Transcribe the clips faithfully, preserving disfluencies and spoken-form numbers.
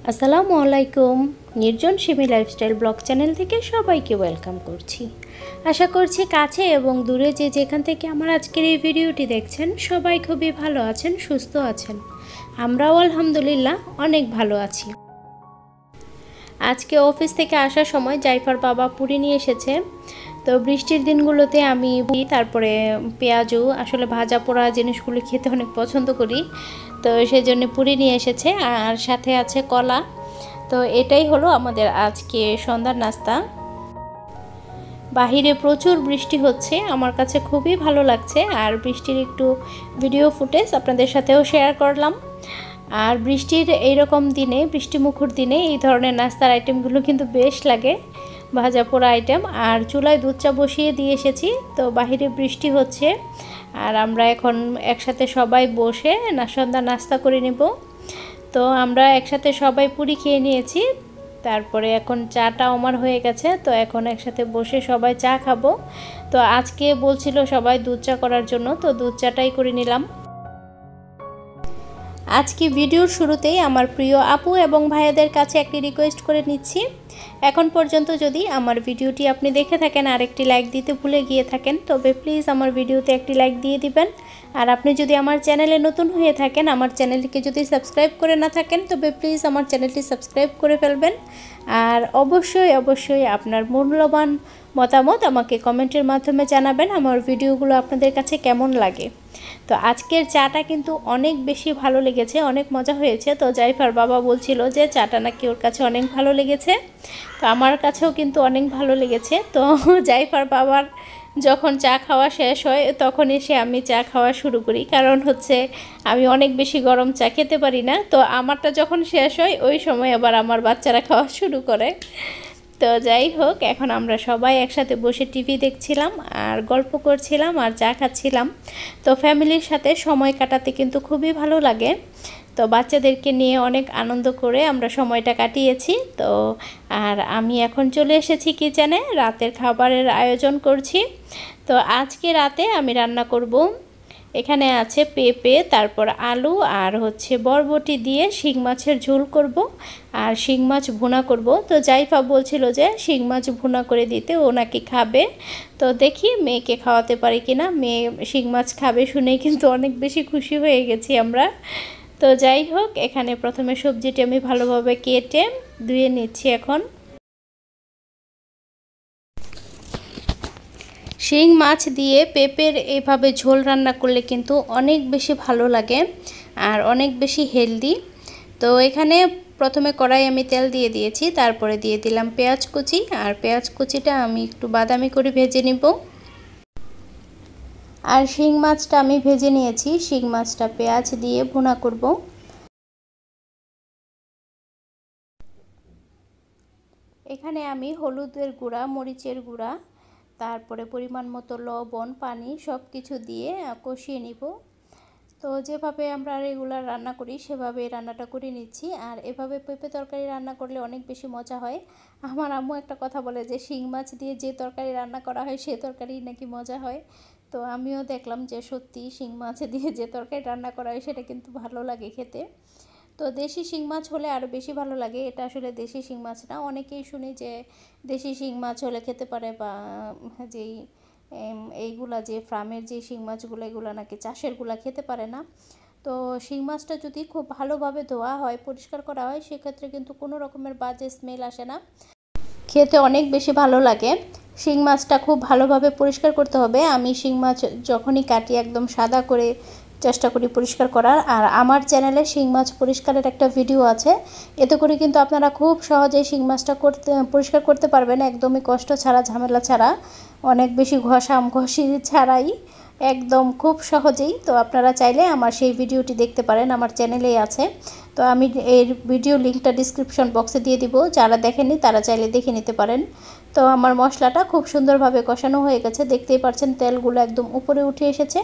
আসসালামু আলাইকুম। নির্জন সিমি লাইফস্টাইল ব্লগ চ্যানেল থেকে সবাইকে ওয়েলকাম করছি। আশা করছি কাছে এবং দূরে যে যেখান থেকে আমার আজকের এই ভিডিওটি দেখছেন সবাই খুবই ভালো আছেন, সুস্থ আছেন। আমরাও আলহামদুলিল্লাহ অনেক ভালো আছি। আজকে অফিস থেকে আসার সময় জাইফার বাবা পুরি নিয়ে এসেছে। তো বৃষ্টির দিনগুলোতে আমি তারপরে পেঁয়াজু আসলে ভাজা পোড়া জিনিসগুলো খেতে অনেক পছন্দ করি, তো সেই জন্য পুরি নিয়ে এসেছে আর সাথে আছে কলা। তো এটাই হলো আমাদের আজকে সন্ধ্যার নাস্তা। বাহিরে প্রচুর বৃষ্টি হচ্ছে, আমার কাছে খুবই ভালো লাগছে, আর বৃষ্টির একটু ভিডিও ফুটেজ আপনাদের সাথেও শেয়ার করলাম। আর বৃষ্টির এইরকম দিনে, বৃষ্টিমুখর দিনে এই ধরনের নাস্তার আইটেমগুলো কিন্তু বেশ লাগে, ভাজা পোড়া আইটেম। আর চুলায় দুধ চা বসিয়ে দিয়ে এসেছি, তো বাহিরে বৃষ্টি হচ্ছে আর আমরা এখন একসাথে সবাই বসে না সন্ধ্যা নাস্তা করে নেব। তো আমরা একসাথে সবাই পুরি খেয়ে নিয়েছি, তারপরে এখন চাটা আমার হয়ে গেছে, তো এখন একসাথে বসে সবাই চা খাবো। তো আজকে বলছিল সবাই দুধ চা করার জন্য, তো দুধ চাটাই করে নিলাম। আজকে ভিডিওর শুরুতেই আমার প্রিয় আপু এবং ভাইয়াদের কাছে একটি রিকোয়েস্ট করে নিচ্ছি। এখন পর্যন্ত যদি আমার ভিডিওটি আপনি দেখে থাকেন আর একটি লাইক দিতে ভুলে গিয়ে থাকেন, তবে প্লিজ আমার ভিডিওতে একটি লাইক দিয়ে দিবেন। আর আপনি যদি আমার চ্যানেলে নতুন হয়ে থাকেন, আমার চ্যানেলটিকে যদি সাবস্ক্রাইব করে না থাকেন, তবে প্লিজ আমার চ্যানেলটি সাবস্ক্রাইব করে ফেলবেন। আর অবশ্যই অবশ্যই আপনার মূল্যবান মতামত আমাকে কমেন্টের মাধ্যমে জানাবেন আমার ভিডিওগুলো আপনাদের কাছে কেমন লাগে। তো আজকের চাটা কিন্তু অনেক বেশি ভালো লেগেছে, অনেক মজা হয়েছে। তো জাইফার বাবা বলছিল যে চাটা নাকি ওর কাছে অনেক ভালো লেগেছে, তো আমার কাছেও কিন্তু অনেক ভালো লেগেছে। তো জাইফার বাবার যখন চা খাওয়া শেষ হয় তখন এসে আমি চা খাওয়া শুরু করি, কারণ হচ্ছে আমি অনেক বেশি গরম চা খেতে পারি না। তো আমারটা যখন শেষ হয় ওই সময় আবার আমার বাচ্চারা খাওয়া শুরু করে। তো যাই হোক, এখন আমরা সবাই একসাথে বসে টিভি দেখছিলাম আর গল্প করছিলাম আর চা খাচ্ছিলাম। তো ফ্যামিলির সাথে সময় কাটাতে কিন্তু খুবই ভালো লাগে। তো বাচ্চাদেরকে নিয়ে অনেক আনন্দ করে আমরা সময়টা কাটিয়েছি। তো আর আমি এখন চলে এসেছি কিচেনে, রাতের খাবারের আয়োজন করছি। তো আজকে রাতে আমি রান্না করব, এখানে আছে পেঁপে, তারপর আলু আর হচ্ছে বরবটি দিয়ে শিং মাছের ঝোল করব আর শিং মাছ ভুনা করব। তো জাইফা বলছিল যে শিং মাছ ভুনা করে দিতে, ও নাকি খাবে। তো দেখি মেয়েকে খাওয়াতে পারি কিনা, মেয়ে শিং মাছ খাবে শুনেই কিন্তু অনেক বেশি খুশি হয়ে গেছি আমরা। তো যাই হোক, এখানে প্রথমে সবজিটি আমি ভালোভাবে কেটে ধুয়ে নিচ্ছি। এখন শিং মাছ দিয়ে পেঁপের এইভাবে ঝোল রান্না করলে কিন্তু অনেক বেশি ভালো লাগে আর অনেক বেশি হেলদি। তো এখানে প্রথমে কড়াই আমি তেল দিয়ে দিয়েছি, তারপরে দিয়ে দিলাম পেঁয়াজ কুচি, আর পেঁয়াজ কুচিটা আমি একটু বাদামি করে ভেজে নিব। আর শিং মাছটা আমি ভেজে নিয়েছি, শিং মাছটা পেঁয়াজ দিয়ে ভুনা করব। এখানে আমি হলুদের গুঁড়া, মরিচের গুঁড়া, তারপরে পরিমাণ মতো লবণ, পানি সব কিছু দিয়ে কষিয়ে নিব। তো যেভাবে আমরা রেগুলার রান্না করি সেভাবে রান্নাটা করে নিচ্ছি। আর এভাবে পেঁপে তরকারি রান্না করলে অনেক বেশি মজা হয়। আমার আম্মু একটা কথা বলে যে শিং মাছ দিয়ে যে তরকারি রান্না করা হয় সে তরকারি নাকি মজা হয়। তো আমিও দেখলাম যে সত্যি শিং মাছ দিয়ে যে তরকারি রান্না করা হয় সেটা কিন্তু ভালো লাগে খেতে। তো দেশি শিং মাছ হলে আরও বেশি ভালো লাগে। এটা আসলে দেশি শিং মাছ না, অনেকেই শুনি যে দেশি শিং মাছ হলে খেতে পারে, বা যেই এইগুলা যে ফার্মের যে শিং মাছগুলো এগুলো নাকি চাষেরগুলা খেতে পারে না। তো শিং মাছটা যদি খুব ভালোভাবে ধোয়া হয়, পরিষ্কার করা হয়, সেক্ষেত্রে কিন্তু কোনো রকমের বাজে স্মেল আসে না, খেতে অনেক বেশি ভালো লাগে। শিং মাছটা খুব ভালোভাবে পরিষ্কার করতে হবে। আমি শিং মাছ যখনই কাটি একদম সাদা করে চেষ্টা করি পরিষ্কার করার। আর আমার চ্যানেলে শিং মাছ পরিষ্কারের একটা ভিডিও আছে, এতে করে কিন্তু আপনারা খুব সহজেই শিং মাছটা করতে পরিষ্কার করতে পারবেন, একদমই কষ্ট ছাড়া, ঝামেলা ছাড়া, অনেক বেশি ঘষাম ঘষি ছাড়াই, একদম খুব সহজেই। তো আপনারা চাইলে আমার সেই ভিডিওটি দেখতে পারেন, আমার চ্যানেলেই আছে। তো আমি এর ভিডিও লিঙ্কটা ডিসক্রিপশন বক্সে দিয়ে দিব, যারা দেখেননি তারা চাইলে দেখে নিতে পারেন। তো আমার মশলাটা খুব সুন্দরভাবে কষানো হয়ে গেছে, দেখতেই পাচ্ছেন তেলগুলো একদম উপরে উঠে এসেছে।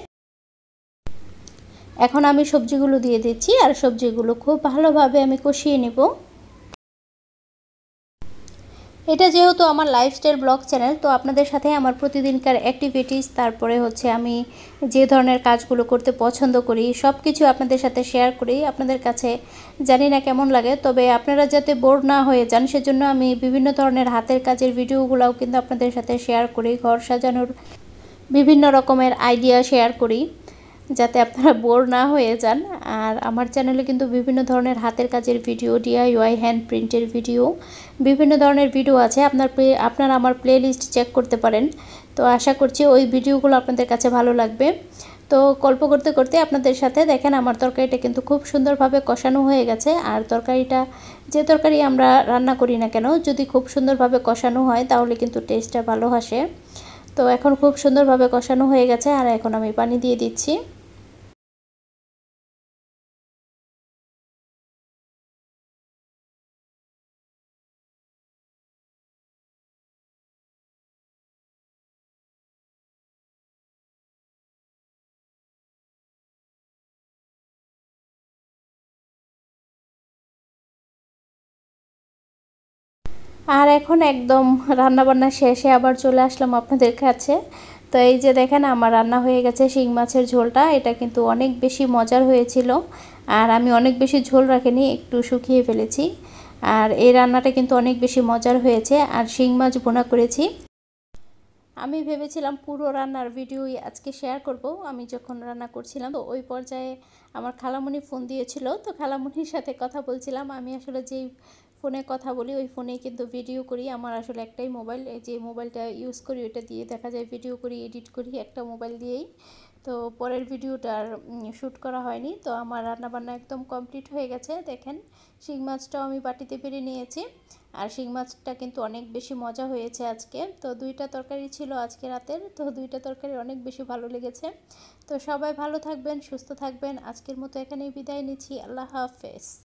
এখন আমি সবজিগুলো দিয়ে দিচ্ছি আর সবজিগুলো খুব ভালোভাবে আমি কষিয়ে নেব। এটা যেহেতু আমার লাইফস্টাইল ব্লগ চ্যানেল, তো আপনাদের সাথে আমার প্রতিদিনকার অ্যাক্টিভিটিস, তারপরে হচ্ছে আমি যে ধরনের কাজগুলো করতে পছন্দ করি সব কিছু আপনাদের সাথে শেয়ার করি। আপনাদের কাছে জানি না কেমন লাগে, তবে আপনারা যাতে বোর না হয়ে যান সেজন্য আমি বিভিন্ন ধরনের হাতের কাজের ভিডিওগুলোও কিন্তু আপনাদের সাথে শেয়ার করি। ঘর সাজানোর বিভিন্ন রকমের আইডিয়া শেয়ার করি যাতে আপনারা বোর না হয়ে যান। আর আমার চ্যানেলে কিন্তু বিভিন্ন ধরনের হাতের কাজের ভিডিও, ডিআইওয়াই হ্যান্ড প্রিন্টের ভিডিও, বিভিন্ন ধরনের ভিডিও আছে। আপনার আপনারা আমার প্লে লিস্ট চেক করতে পারেন। তো আশা করছি ওই ভিডিওগুলো আপনাদের কাছে ভালো লাগবে। তো গল্প করতে করতে আপনাদের সাথে দেখেন আমার তরকারিটা কিন্তু খুব সুন্দরভাবে কষানো হয়ে গেছে। আর তরকারিটা, যে তরকারি আমরা রান্না করি না কেন, যদি খুব সুন্দরভাবে কষানো হয় তাহলে কিন্তু টেস্টটা ভালো আসে। তো এখন খুব সুন্দরভাবে কষানো হয়ে গেছে, আর এখন আমি পানি দিয়ে দিচ্ছি। আর এখন একদম রান্নাবান্না শেষে আবার চলে আসলাম আপনাদের কাছে। তো এই যে দেখেন আমার রান্না হয়ে গেছে শিং মাছের ঝোলটা। এটা কিন্তু অনেক বেশি মজার হয়েছিল, আর আমি অনেক বেশি ঝোল রাখিনি, একটু শুকিয়ে ফেলেছি। আর এই রান্নাটা কিন্তু অনেক বেশি মজার হয়েছে। আর শিং মাছ ভুনা করেছি। আমি ভেবেছিলাম পুরো রান্নার ভিডিওই আজকে শেয়ার করব। আমি যখন রান্না করছিলাম তো ওই পর্যায়ে আমার খালামণি ফোন দিয়েছিল, তো খালামণির সাথে কথা বলছিলাম। আমি আসলে যেই ফোনে কথা বলি ওই ফোনেই কিন্তু ভিডিও করি। আমার আসলে একটাই মোবাইল, যে মোবাইলটা ইউজ করি ওইটা দিয়ে দেখা যায় ভিডিও করি, এডিট করি একটা মোবাইল দিয়েই। তো পরের ভিডিওটা আর শ্যুট করা হয়নি। তো আমার রান্নাবান্না একদম কমপ্লিট হয়ে গেছে। দেখেন শিং মাছটাও আমি বাটিতে বেড়ে নিয়েছি। আর শিং মাছটা কিন্তু অনেক বেশি মজা হয়েছে আজকে। তো দুইটা তরকারি ছিল আজকে রাতের, তো দুইটা তরকারি অনেক বেশি ভালো লেগেছে। তো সবাই ভালো থাকবেন, সুস্থ থাকবেন। আজকের মতো এখানেই বিদায় নিচ্ছি। আল্লাহ হাফেজ।